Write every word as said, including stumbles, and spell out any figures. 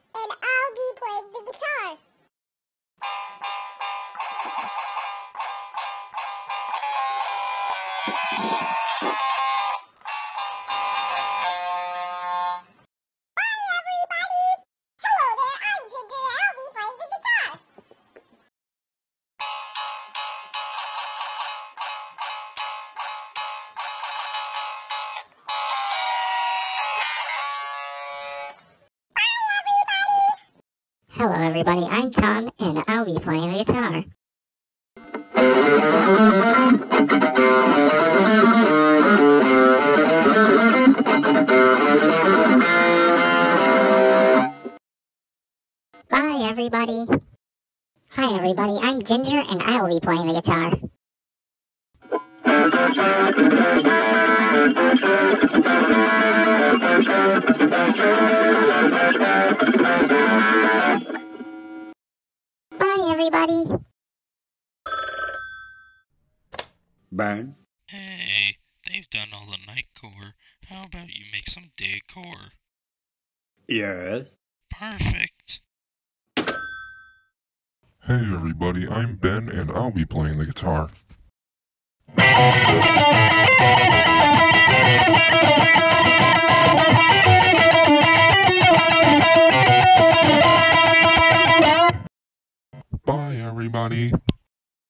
and I'll be playing the guitar. Bye, everybody! Hello there, I'm Ginger, and I'll be playing the guitar. Hello everybody, I'm Tom, and I'll be playing the guitar. Bye everybody. Hi everybody, I'm Ginger, and I will be playing the guitar. Bye everybody. Bang. Hey, they've done all the nightcore. How about you make some decor? Yes. Perfect. Hey everybody, I'm Ben and I'll be playing the guitar. Bye everybody.